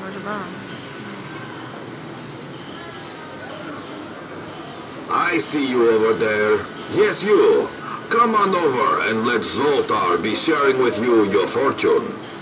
ajudar? I see you over there. Yes, you. Come on over and let Zoltar be sharing with you your fortune.